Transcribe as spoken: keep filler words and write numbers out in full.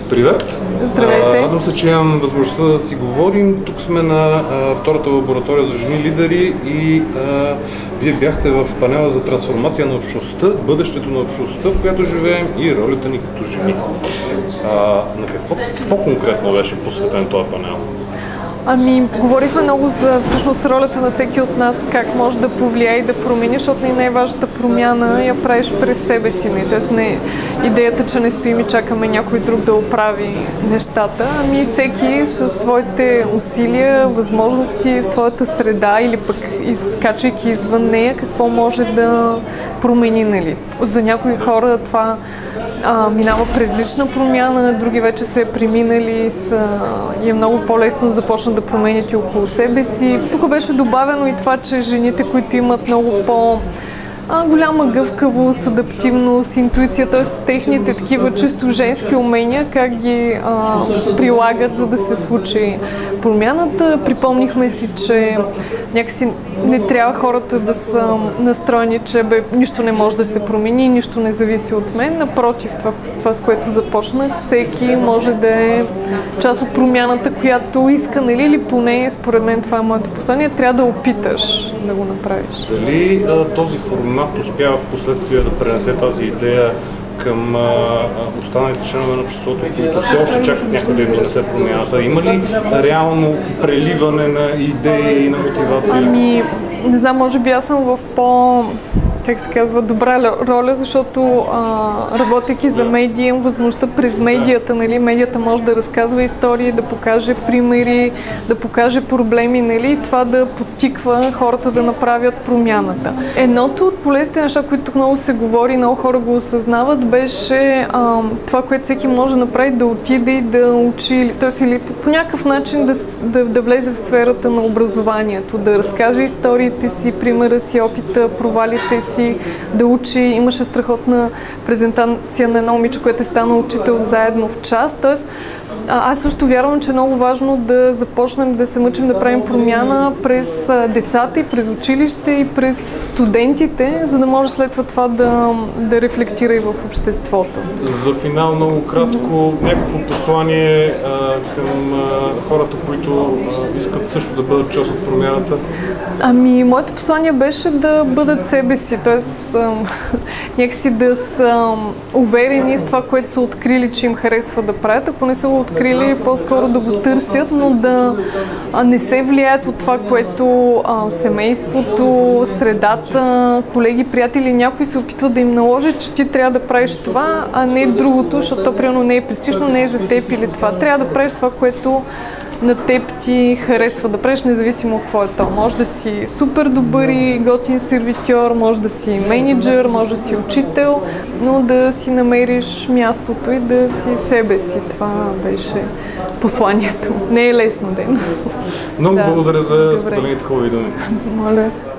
Привет! Здравейте! Радвам се, че имам възможността да си говорим. Тук сме на а, втората лаборатория за жени лидери и а, вие бяхте в панела за трансформация на общността, бъдещето на общността, в която живеем и ролята ни като жени. А, на какво по-конкретно беше посветен този панел? Ами, говорихме много за всъщност ролята на всеки от нас, как може да повлияе и да промени, защото не най-важната промяна я правиш през себе си. Не? Тоест не идеята, че не стоим и чакаме някой друг да оправи нещата, ами всеки със своите усилия, възможности в своята среда или пък изкачайки извън нея, какво може да промени. Нали? За някои хора това а, минава през лична промяна, други вече се е преминали са, и е много по-лесно да започнат да променят и около себе си. Тук беше добавено и това, че жените, които имат много по- А, голяма гъвкавост, адаптивност, интуиция, т.е. техните такива чисто женски умения, как ги а, прилагат, за да се случи промяната. Припомнихме си, че някакси не трябва хората да са настроени, че бе, нищо не може да се промени, нищо не зависи от мен. Напротив, това, това с което започнах, всеки може да е част от промяната, която иска, нали, или поне, според мен това е моето послание, трябва да опиташ да го направиш. Дали а, този формат успява в последствие да пренесе тази идея към а, останалите членове на обществото, които все още чакат някой да им донесе промяната? Има ли реално преливане на идеи и на мотивация? Ами, не знам, може би аз съм в по... как се казва, добра роля, защото а, работейки за медия, имам възможността през медията, нали, медията може да разказва истории, да покаже примери, да покаже проблеми, нали, и това да подтиква хората да направят промяната. Едното от полезните неща, които тук много се говори, много хора го осъзнават, беше а, това, което всеки може да направи, да отиде и да учи, т.е. или по, по някакъв начин да, да, да влезе в сферата на образованието, да разкаже историите си, примера си, опита, провалите си, да учи. Имаше страхотна презентация на едно момиче, което е станало учител заедно в час. Тоест, аз също вярвам, че е много важно да започнем да се мъчим да правим промяна през децата и през училище и през студентите, за да може след това да, да рефлектира и в обществото. За финал много кратко, някакво послание а, към а, хората, които а, искат също да бъдат част от промяната? Ами, моето послание беше да бъдат себе си, т.е. някакси да са уверени с това, което са открили, че им харесва да правят. Ако не са го открили, по-скоро да го търсят, но да не се влияят от това, което а, семейството, средата, колеги, приятели, някой се опитва да им наложи, че ти трябва да правиш това, а не другото, защото то примерно не е престижно, не е за теб или това. Трябва да правиш това, което на теб ти харесва да правиш, независимо какво е то. Може да си супер добър и готин сервитьор, може да си мениджър, може да си учител, но да си намериш мястото и да си себе си. Това беше посланието. Не е лесно ден. Много да, благодаря за споделените хубави думи. Моля.